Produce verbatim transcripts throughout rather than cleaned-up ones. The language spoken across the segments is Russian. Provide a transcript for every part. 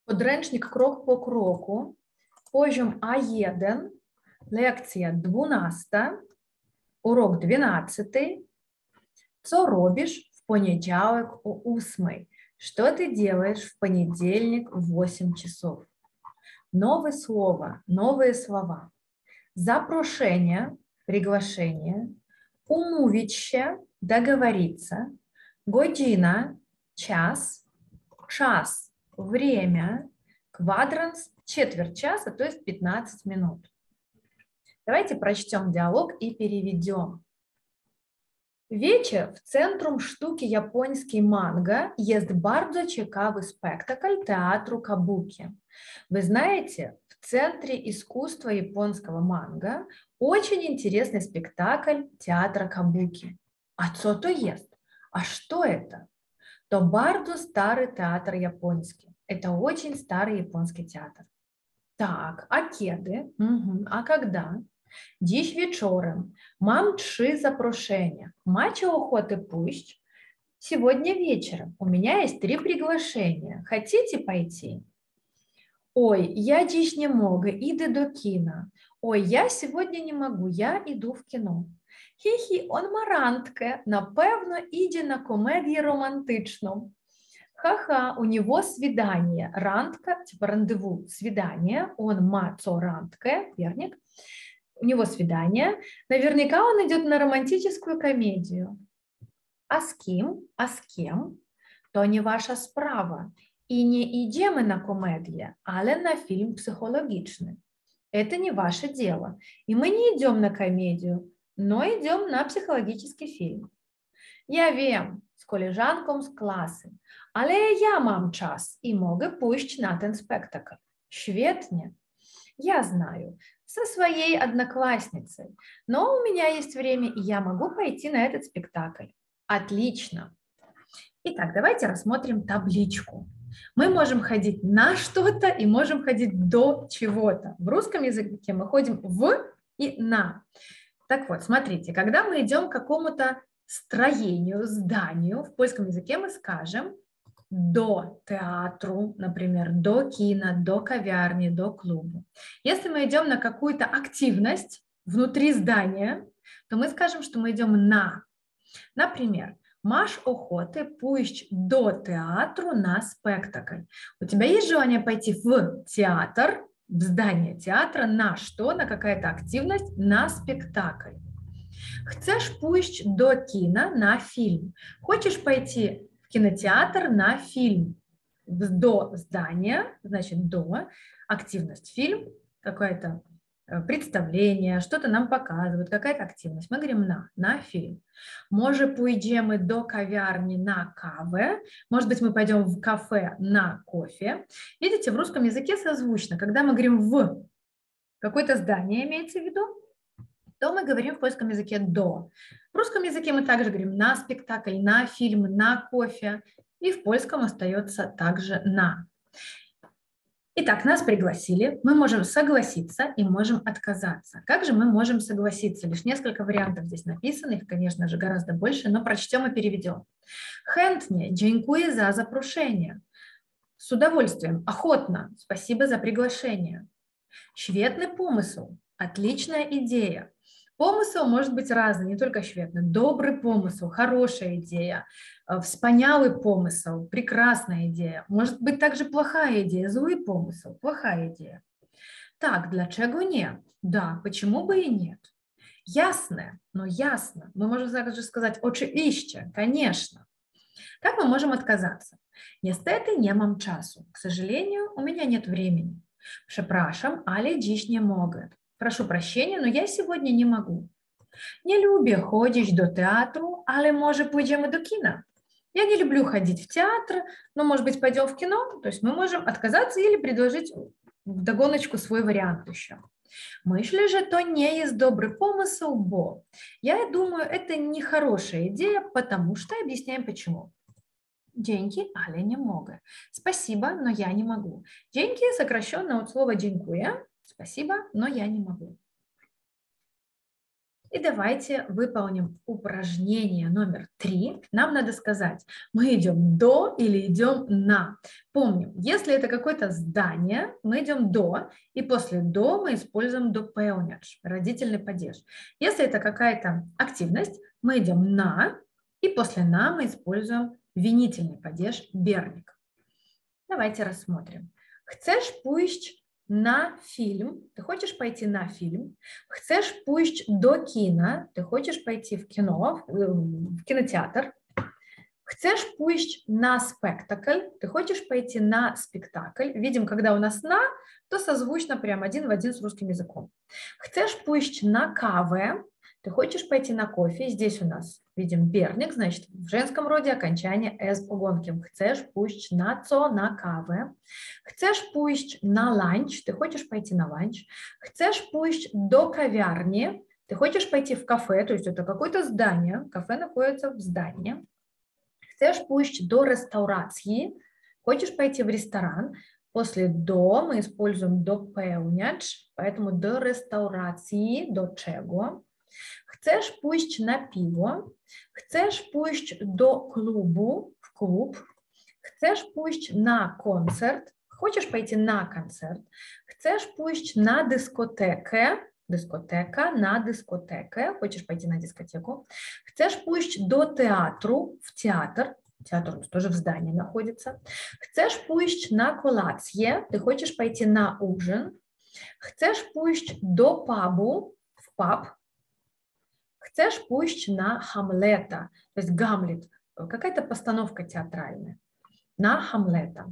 Podręcznik krok po kroku, poziom A jeden, lekcja dwunasta, урок двенадцатый. Co robisz w poniedziałek o ósmej? Что ты делаешь в понедельник в восемь часов? Новые слова, новые слова. Запрошение, приглашение. Умówić się, договориться. Godzina, час. Час, время. Квадранс, четверть часа, то есть пятнадцать минут. Давайте прочтем диалог и переведем. Wiecie, w centrum sztuki japońskiej manga jest bardzo ciekawy spektakl teatru kabuki. Вы знаете, в центре искусства японского манго очень интересный спектакль театра кабуки. А что то есть? А что это? To bardzo stary teatr japoński. Это очень старый японский театр. Так, а kiedy? Угу. А когда? Dziś wieczorem. Mam trzy zaproszenia. Macie ochotę pójść? Сегодня вечером. У меня есть три приглашения. Хотите пойти? Ой, я dziś nie mogę. Idę do kina. Ой, я сегодня не могу. Я иду в кино. Хі-хі, он ма рандkę. Напевно, іде на комедію романтичну. Ха-ха, у него свидание. Рандка, типа рандеву, свидание. Он ма цо рандkę, верник. У него свидание. Наверняка он идет на романтическую комедию. А с кем? А с кем? То не ваша справа. И не идем на комедию, але на фильм психологичный. Это не ваше дело. И мы не идем на комедию, но идем на психологический фильм. Я wiem, z koleżanką z klasy, ale ja mam czas i mogę pójść na ten spektakl. Świetnie. Я знаю, со своей одноклассницей, но у меня есть время, и я могу пойти на этот спектакль. Отлично. Итак, давайте рассмотрим табличку. Мы можем ходить на что-то и можем ходить до чего-то. В русском языке мы ходим в и на. Так вот, смотрите, когда мы идем к какому-то строению, зданию, в польском языке мы скажем до театру, например, до кино, до кавярни, до клуба. Если мы идем на какую-то активность внутри здания, то мы скажем, что мы идем на. Например, masz ochotę pójść do teatru na спектакль. У тебя есть желание пойти в театр, в здание театра, на что? На какая-то активность, на спектакль. Chcesz pójść do kina na film. Хочешь пойти в кинотеатр на фильм. До здания, значит, до, активность, фильм, какое-то представление, что-то нам показывают, какая-то активность. Мы говорим на, на фильм. Может, pójdziemy до кавярни на кавę. Может быть, мы пойдем в кафе на кофе. Видите, в русском языке созвучно. Когда мы говорим в какое-то здание, имеется в виду, то мы говорим в польском языке до. В русском языке мы также говорим на спектакль, на фильм, на кофе. И в польском остается также на. Итак, нас пригласили, мы можем согласиться и можем отказаться. Как же мы можем согласиться? Лишь несколько вариантов здесь написано, их, конечно же, гораздо больше, но прочтем и переведем. Chętnie, dziękuję za zaproszenie. С удовольствием, охотно, спасибо за приглашение. Świetny pomysł, отличная идея. Помысл может быть разный, не только świetny. Добрый помысл, хорошая идея. Wspaniały помысл, прекрасная идея. Может быть также плохая идея, злый помысл, плохая идея. Так, dlaczego nie? Да, почему бы и нет? Ясно, но ясно. Мы можем также сказать oczywiście, конечно. Как мы можем отказаться? Niestety nie mam czasu. К сожалению, у меня нет времени. Przepraszam, ale dziś nie mogę. Прошу прощения, но я сегодня не могу. Не люблю ходить до театру, але може pójdziemy до кино. Я не люблю ходить в театр, но, может быть, пойдем в кино. То есть мы можем отказаться или предложить вдогоночку свой вариант еще. Myślę, że to nie jest dobry pomysł, bo. Я думаю, это нехорошая идея, потому что объясняем почему. Dzięki, ale nie mogę. Спасибо, но я не могу. Dzięki сокращенно от слова dziękuję. Спасибо, но я не могу. И давайте выполним упражнение номер три. Нам надо сказать, мы идем до или идем на. Помним, если это какое-то здание, мы идем до, и после до мы используем допеłniać, родительный падеж. Если это какая-то активность, мы идем на, и после на мы используем винительный падеж берник. Давайте рассмотрим. Chcesz pójść на фильм, ты хочешь пойти на фильм. Chcesz pójść do kina, ты хочешь пойти в кино, в кинотеатр. Chcesz pójść на спектакль, ты хочешь пойти на спектакль. Видим, когда у нас на, то созвучно прям один в один с русским языком. Chcesz pójść на кавę, ты хочешь пойти на кофе. Здесь у нас видим берник, значит, в женском роде окончание с погонким. Chcesz pójść na co, на кавę. Chcesz pójść на ланч, ты хочешь пойти на ланч. Chcesz pójść до kawiarni, ты хочешь пойти в кафе, то есть это какое-то здание, кафе находится в здании. Chcesz pójść до restauracji, хочешь пойти в ресторан. После до мы используем dopełniać, поэтому до restauracji, до czego. Chcesz pójść na piwo, chcesz pójść do klubu, w klub, chcesz pójść na koncert, хочешь пойти на концерт, chcesz pójść na dyskotekę, dyskoteka, na dyskotekę, хочешь пойти на дискотеку, chcesz pójść do teatru, w teatr, театр тоже в здании находится, chcesz pójść na kolację, ты хочешь пойти на ужин, chcesz pójść do pubu, w pub, chcesz pójść на Hamleta, то есть Гамлет, какая-то постановка театральная, на Hamleta.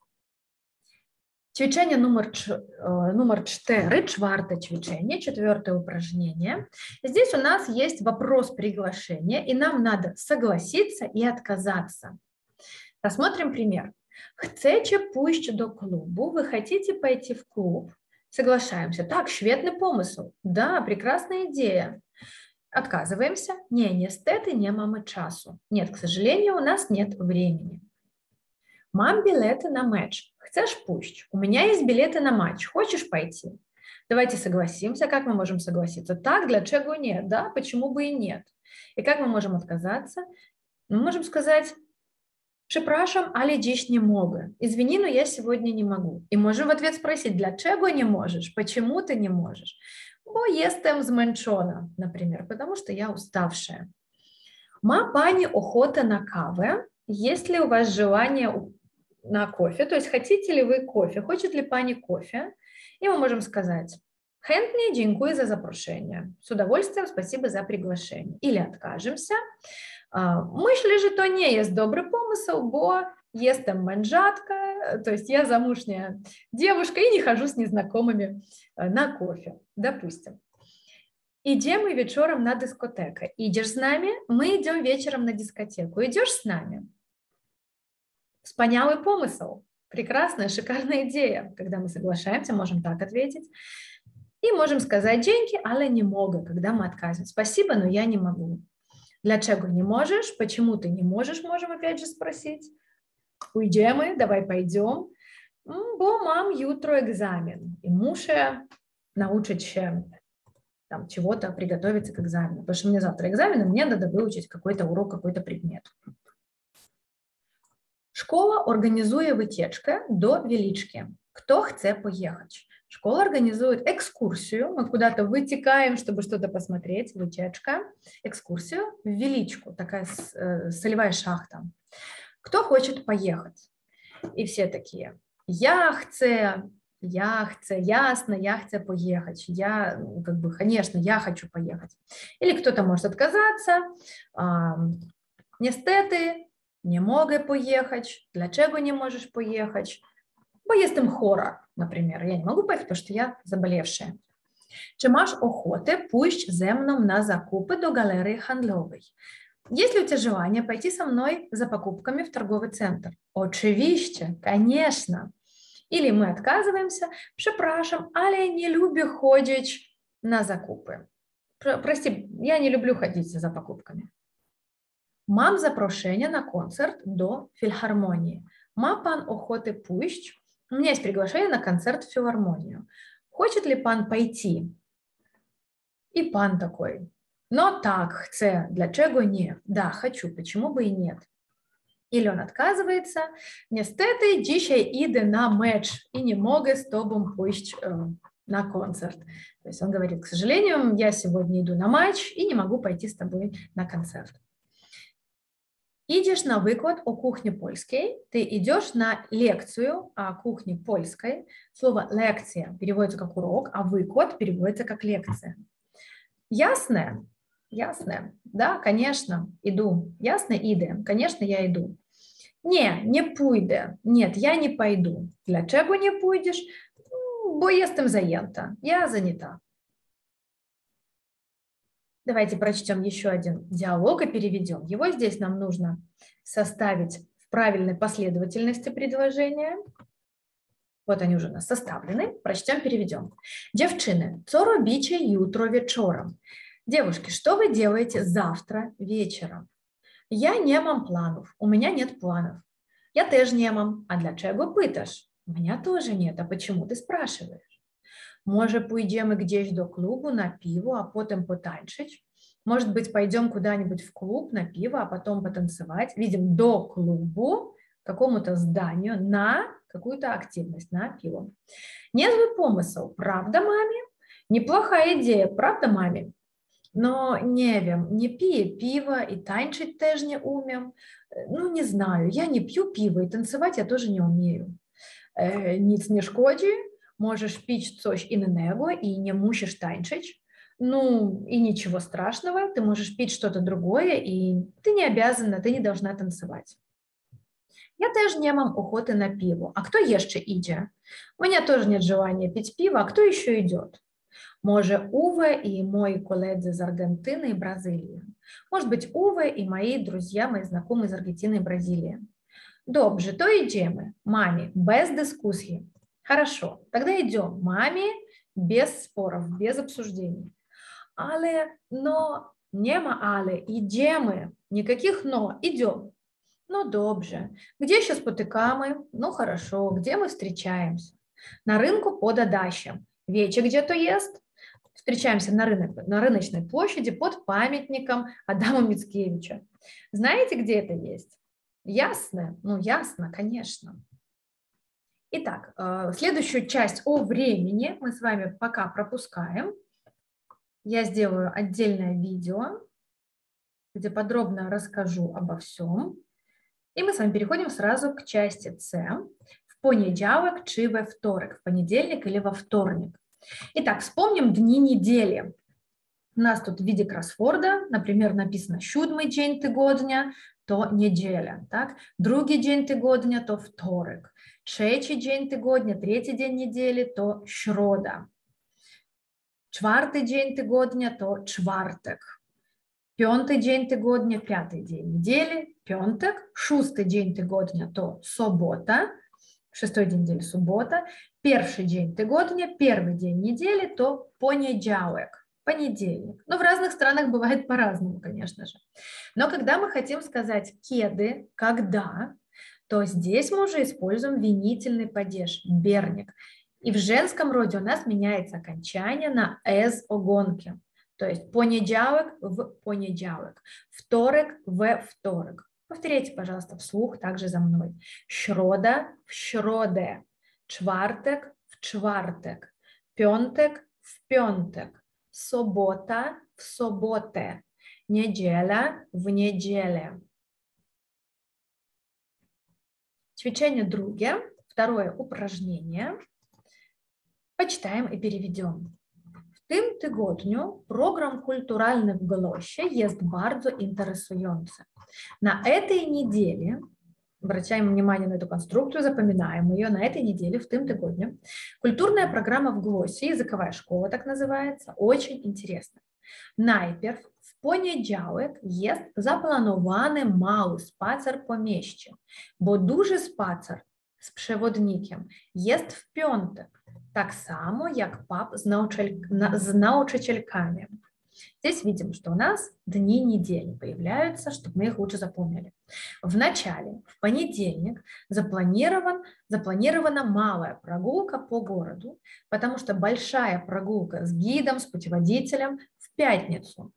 Ćwiczenie numer, numer cztery, czwarte ćwiczение, четвертое упражнение. Здесь у нас есть вопрос приглашения, и нам надо согласиться и отказаться. Рассмотрим пример. Chcecie pójść do klubu, вы хотите пойти в клуб? Соглашаемся. Так, świetny pomysł. Да, прекрасная идея. Отказываемся. Не, niestety nie mamy czasu. Нет, к сожалению, у нас нет времени. Mam билеты на матч. Chcesz pójść? У меня есть билеты на матч. Хочешь пойти? Давайте согласимся. Как мы можем согласиться? Так, для чего нет? Да, почему бы и нет? И как мы можем отказаться? Мы можем сказать, przepraszam, ale dziś nie mogę. Извини, но я сегодня не могу. И можем в ответ спросить, для чего не можешь? Почему ты не можешь? Bo jestem zmęczona, например, потому что я уставшая. Ma pani ochotę na kawę? Есть ли у вас желание на кофе? То есть хотите ли вы кофе? Хочет ли пани кофе? И мы можем сказать chętnie, dziękuję za zaproszenie. С удовольствием, спасибо за приглашение. Или откажемся. Myślę, że to nie jest dobry pomysł, bo jestem mężatka, то есть я замужняя девушка и не хожу с незнакомыми на кофе, допустим. Идем вечером на дискотеку. Идешь с нами? Мы идем вечером на дискотеку. Идешь с нами? Wspaniały помысл. Прекрасная, шикарная идея. Когда мы соглашаемся, можем так ответить. И можем сказать dzięki, ale nie mogę, когда мы отказываем. Спасибо, но я не могу. Для чего не можешь? Почему ты не можешь? Можем опять же спросить. Pójdziemy, давай pойдем. Bo mam jutro egzamin. И muszę nauczyć się там чего-то, приготовиться к экзамену. Потому что мне завтра экзамен, и мне надо выучить какой-то урок, какой-то предмет. Школа организує wycieczkę до Велички. Кто chce поехать? Школа организует экскурсию. Мы куда-то вытекаем, чтобы что-то посмотреть. Wycieczka. Экскурсию в Величку. Такая солевая шахта. Кто хочет поехать? И все такие. Я chcę, я chcę, ясно, я chcę поехать. Я, как бы, конечно, я хочу поехать. Или кто-то может отказаться. Niestety, nie mogę pojechać. Dlaczego nie możesz pojechać? Bo jestem chora, например. Я не могу поехать, потому что я заболевшая. Czy masz ochotę pójść ze mną na zakupy do galerii handlowej? Есть ли у тебя желание пойти со мной за покупками в торговый центр? Oczywiście, конечно. Или мы отказываемся, przepraszam, ale nie lubię chodzić na zakupy. Прости, я не люблю ходить за покупками. Mam zaproszenie na koncert do филharmonии. Ma pan ochotę pójść? У меня есть приглашение на концерт в филармонию. Хочет ли пан пойти? И пан такой. Но так, chcę, dlaczego nie? Да, хочу, почему бы и нет? Или он отказывается, niestety dzisiaj idę на меч и не mogę z tobą pójść э, на концерт. То есть он говорит, к сожалению, я сегодня иду на матч и не могу пойти с тобой на концерт. Идешь на выклад о кухне польской, ты идешь на лекцию о кухне польской. Слово лекция переводится как урок, а выклад переводится как лекция. Ясно? Ясно. Да, конечно, иду. Ясно, иdę. Конечно, я иду. Nie, nie pójdę. Нет, я не пойду. Dlaczego nie pójdziesz? Bo jestem zajęta. Я занята. Давайте прочтем еще один диалог и переведем. Его здесь нам нужно составить в правильной последовательности предложения. Вот они уже у нас составлены. Прочтем, переведем. Dziewczyny, co robicie jutro wieczorem? Девушки, что вы делаете завтра вечером? Я не mam планов. У меня нет планов. Я też не mam. А dlaczego pytasz? У меня тоже нет. А почему ты спрашиваешь? Może pójdziemy gdzieś do klubu na piwo, a potem potańczyć? Может быть, пойдем куда-нибудь в клуб на пиво, а потом потанцевать? Видим, до клубу, к какому-то зданию, на какую-то активность, на пиво. Незвый помысł, правда, маме? Неплохая идея, правда, маме? Но не wiem, не пije пиво и tańczyć też nie umiem. Ну, не знаю, я не пью пиво и танцевать я тоже не умею. Э, nic nie szkodzi, możesz pić coś innego и не musisz tańczyć. Ну, и ничего страшного, ты можешь пить что-то другое, и ты не обязана, ты не должна танцевать. Я też nie mam охоты на пиво. А кто jeszcze idzie? У меня тоже нет желания пить пиво, а кто еще идет? Może Уве и мои коллеги из Аргентины и Бразилии. Может быть, Уве и мои друзья, мои знакомые из Аргентины и Бразилии. Dobrze, to idziemy. Маме, без дискуссий. Хорошо, тогда идем. Маме, без споров, без обсуждений. Але, но, нема але, idziemy. Никаких но, идем. Ну, добре. Где сейчас спотыкamy? Ну, хорошо. Где мы встречаемся? На рынку под Адащем. Вече где-то есть? Встречаемся на, рынок, на рыночной площади под памятником Адама Мицкевича. Знаете, где это есть? Ясно? Ну, ясно, конечно. Итак, следующую часть о времени мы с вами пока пропускаем. Я сделаю отдельное видео, где подробно расскажу обо всем. И мы с вами переходим сразу к части С. В понедельник чи во вторник, в понедельник или во вторник. Итак, вспомним дни недели. У нас тут в виде кроссворда, например, написано «Siódmy dzień tygodnia», то неделя. Так? Другий день tygodnia, то вторник. Trzeci dzień tygodnia, третий день недели, то środa. Czwarty dzień tygodnia, to czwartek. Piąty dzień tygodnia, piąty dzień недели, piątek. Szósty dzień tygodnia, to sobota. Шестой день недели, суббота. Первый день tygodnia, первый день недели, то понедельник, понедельник. Но в разных странах бывает по-разному, конечно же. Но когда мы хотим сказать «kiedy», «когда», то здесь мы уже используем винительный падеж, берник. И в женском роде у нас меняется окончание на «с» огонки. То есть понедельник в понедельник, вторник в вторник. Повторите, пожалуйста, вслух также за мной. Środa в środę, czwartek w czwartek, piątek w piątek, sobota w sobotę, niedziela w niedzielę. Ćwiczение drugie, второе упражнение. Почитаем и переведем. W tym tygodniu program kulturalny w Głosie jest bardzo interesujący. На этой неделе, обращаем внимание на эту конструкцию, запоминаем ее, на этой неделе, в tym tygodniu, культурная программа в Głosie, языковая школа так называется, очень интересна. Najpierw w poniedziałek jest zaplanowany mały spacer po mieście, bo duży spacer z przewodnikiem jest w piątek, так само, jak pub z, nauczyciel... z nauczycielkami. Здесь видим, что у нас дни недели появляются, чтобы мы их лучше запомнили. В начале, в понедельник, запланирован, запланирована малая прогулка по городу, потому что большая прогулка с гидом, с путеводителем в пятницу.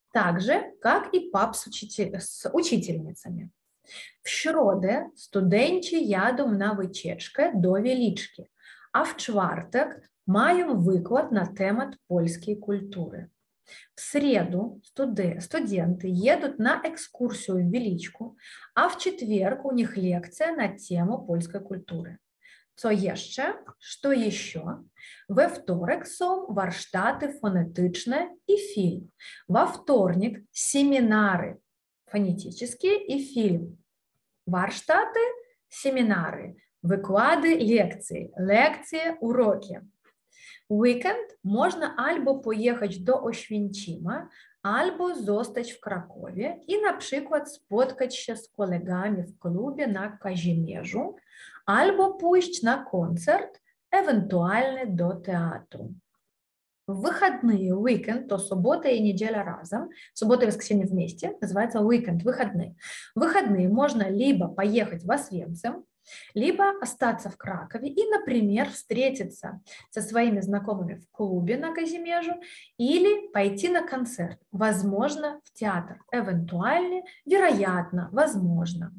Так же, как и пап с, учитель... с учительницами. В środę studenci jadą na wycieczkę do Wieliczki, a w czwartek mają wykład na temat polskiej kultury. В среду студенты едут на экскурсию в Величку, а в четверг у них лекция на тему польской культуры. Co jeszcze? Что еще? We wtorek są warsztaty fonetyczne i film. Во вторник семинары фонетические и фильм. Warsztaty, семинары, wykłady, лекции, лекции, уроки. Weekend można albo pojechać do Oświęcima, albo zostać w Krakowie i na przykład spotkać się z kolegami w klubie na Kazimierzu, albo pójść na koncert, ewentualnie do teatru. В выходные, weekend, то суббота и неделя разом, суббота и воскресенье вместе, называется weekend, выходные. В выходные можно либо поехать в Освенцим, либо остаться в Кракове и, например, встретиться со своими знакомыми в клубе на Казимежу или пойти на концерт, возможно, в театр, эвентуально, вероятно, возможно.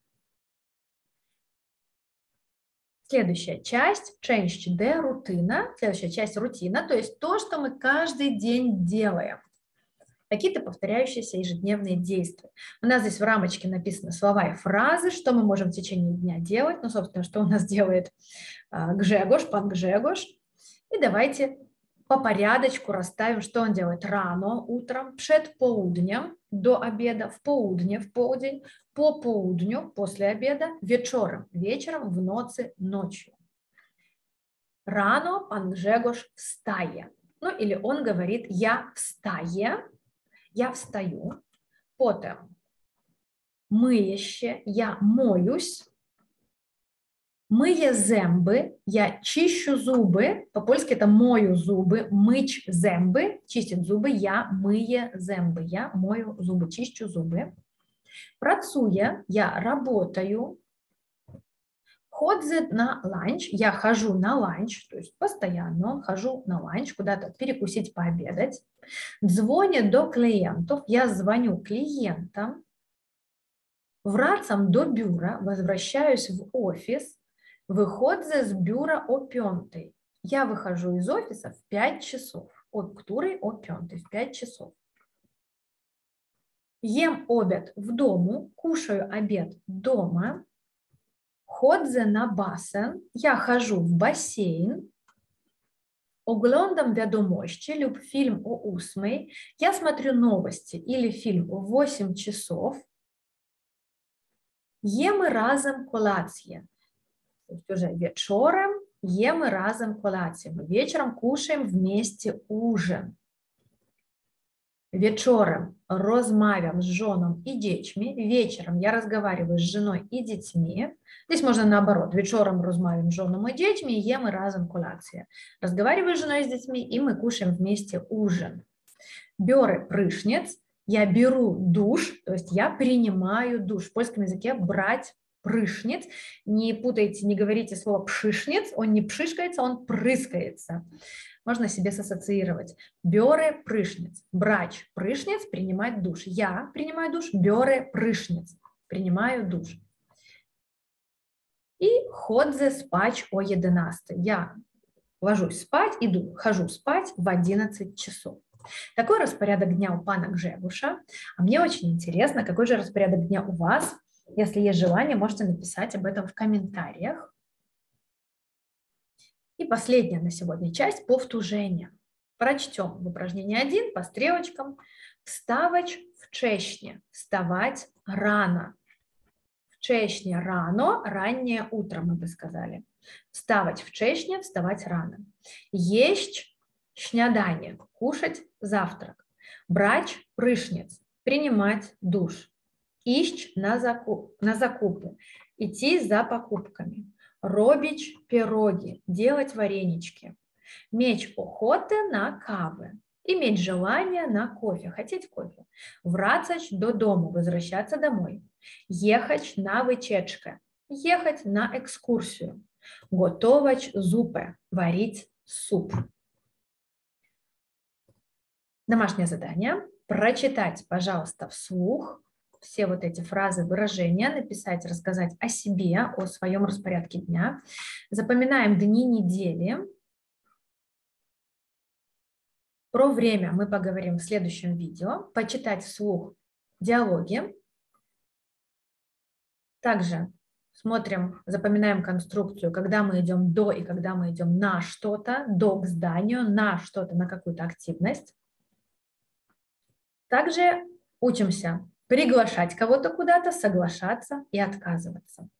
Следующая часть, часть D, рутина, следующая часть рутина, то есть то, что мы каждый день делаем. Какие-то повторяющиеся ежедневные действия. У нас здесь в рамочке написаны слова и фразы, что мы можем в течение дня делать. Ну, собственно, что у нас делает Гжегош, пан Гжегош. И давайте по порядочку расставим, что он делает рано, утром, przed południem, до обеда, в полудnie, в полдень, по południu, после обеда, wieczorem, вечером, в nocy, ночью. Рано пан Гжегош встає. Ну, или он говорит «я встає», я встаю, потім миє ще, я моюсь, миє зęby, я чищу зуби, по-польски это мою зуби, мич зęby, чистить зуби, я миє зęby, я мою зуби, чищу зуби, працює, я работаю, ходжу на ланч, я хожу на ланч, то есть постоянно хожу на ланч, куда-то перекусить, пообедать. Dzwonię do klientów, я звоню клиентам. Wracam do biura, возвращаюсь в офис. Wychodzę z biura o piątej. Я выхожу из офиса в пять часов. От której? О пятой, в пять часов. Ем обед в дому, кушаю обед дома. Chodzę na basen, я хожу в бассейн. Oglądam wiadomości lub film o ósmej. Я смотрю новости или фильм в восемь часов. Jemy razem kolację. То есть уже вечером jemy razem kolację. Мы вечером кушаем вместе ужин. Вечером rozmawiam z żoną i dziećmi. Вечером я разговариваю с женой и детьми. Здесь можно наоборот. Вечером rozmawiam z żoną и детьми, и ем разом kolację. Разговариваю с женой и с детьми, и мы кушаем вместе ужин. Biorę prysznic. Я беру душ, то есть я принимаю душ. В польском языке брать прышниц. Не путайте, не говорите слово пшишниц. Он не пшишкается, он прыскается. Можно себе сассоциировать. Biorę prysznic. Брать прышниц, принимать душ. Я принимаю душ, biorę prysznic. Принимаю душ. И chodzę spać o jedenastej. Я ложусь спать, иду, хожу спать в одиннадцать часов. Такой распорядок дня у пана Гжегоша. А мне очень интересно, какой же распорядок дня у вас. Если есть желание, можете написать об этом в комментариях. И последняя на сегодня часть – повторение. Прочтем в упражнении один по стрелочкам. Вставать вчешне, вставать рано. Вчешне рано, раннее утро, мы бы сказали. Вставать вчешне, вставать рано. Есть śniadanie, кушать завтрак. Брать прышниц, принимать душ. Iść на, закуп, на закупы, идти за покупками. Robić pierogi, делать варенички. Mieć ochotę na kawę. Иметь желание на кофе, хотеть кофе. Wracać do domu, возвращаться домой. Ехать на wycieczkę, ехать на экскурсию. Gotować zupę, варить суп. Домашнее задание. прочитать, пожалуйста, вслух все вот эти фразы, выражения, написать, рассказать о себе, о своем распорядке дня. Запоминаем дни недели. Про время мы поговорим в следующем видео. Почитать вслух диалоги. Также смотрим, запоминаем конструкцию, когда мы идем до и когда мы идем на что-то, до к зданию, на что-то, на какую-то активность. Также учимся приглашать кого-то куда-то, соглашаться и отказываться.